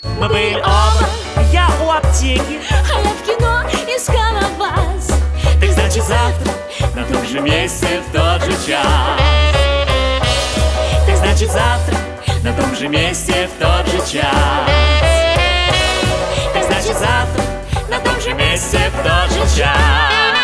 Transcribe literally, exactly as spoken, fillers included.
Мы были оба, я у аптеки, а я в кино искала вас. Так значит завтра на том же месте в тот же час. Так значит завтра на том же месте в тот же час. Так значит завтра на том же месте в тот же час.